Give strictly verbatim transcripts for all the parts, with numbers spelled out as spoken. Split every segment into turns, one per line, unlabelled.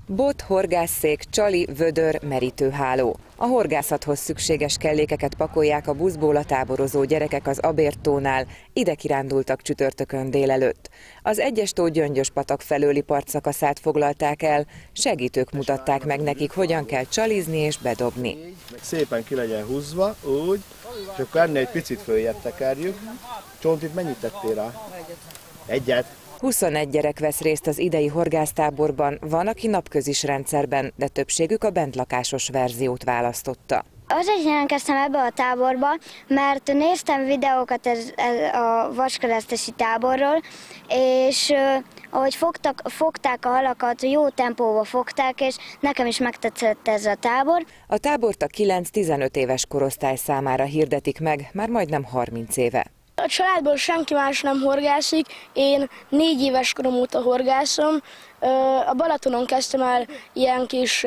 Bot, horgásszék, csali, vödör, merítőháló. A horgászathoz szükséges kellékeket pakolják a buszból a táborozó gyerekek az Abértónál, ide kirándultak csütörtökön délelőtt. Az Egyes-tó Gyöngyös-patak felőli partszakaszát foglalták el, segítők mutatták meg nekik, hogyan kell csalizni és bedobni.
Szépen ki legyen húzva, úgy, és akkor ennél egy picit följebb tekerjük. Csontit mennyit tettél rá? Egyet.
huszonegy gyerek vesz részt az idei horgásztáborban, van, aki napközis rendszerben, de többségük a bentlakásos verziót választotta.
Azért jelentkeztem ebbe a táborba, mert néztem videókat ez, ez a vaskeresztesi táborról, és uh, ahogy fogtak, fogták a halakat, jó tempóba fogták, és nekem is megtetszett ez a tábor.
A tábort a kilenc-tizenöt éves korosztály számára hirdetik meg, már majdnem harminc éve.
A családból senki más nem horgászik, én négy éves korom óta horgászom. A Balatonon kezdtem el ilyen kis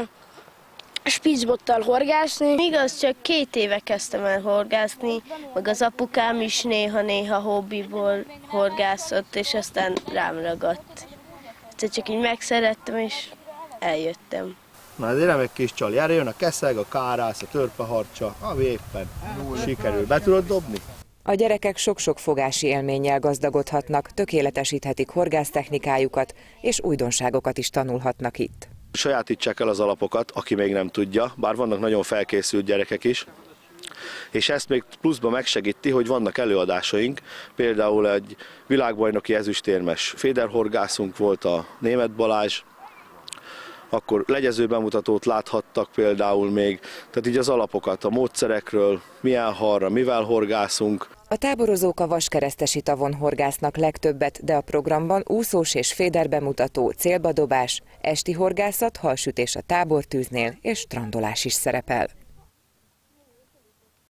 spicbottal horgászni.
Igaz, csak két éve kezdtem el horgászni, meg az apukám is néha-néha hobbiból horgászott, és aztán rám ragadt. Egyszer csak így megszerettem, és eljöttem.
Na ezért nem egy kis csali, erre jön a keszeg, a kárász, a törpeharcsa, ami éppen sikerül. Be tudod dobni?
A gyerekek sok-sok fogási élménnyel gazdagodhatnak, tökéletesíthetik horgásztechnikájukat, és újdonságokat is tanulhatnak itt.
Sajátítsák el az alapokat, aki még nem tudja, bár vannak nagyon felkészült gyerekek is, és ezt még pluszban megsegíti, hogy vannak előadásaink, például egy világbajnoki ezüstérmes féderhorgászunk volt, a Németh Balázs, akkor legyező bemutatót láthattak például még, tehát így az alapokat a módszerekről, milyen halra, mivel horgászunk.
A táborozók a vaskeresztesi tavon horgásznak legtöbbet, de a programban úszós és féderbemutató, célbadobás, esti horgászat, halsütés a tábortűznél és strandolás is szerepel.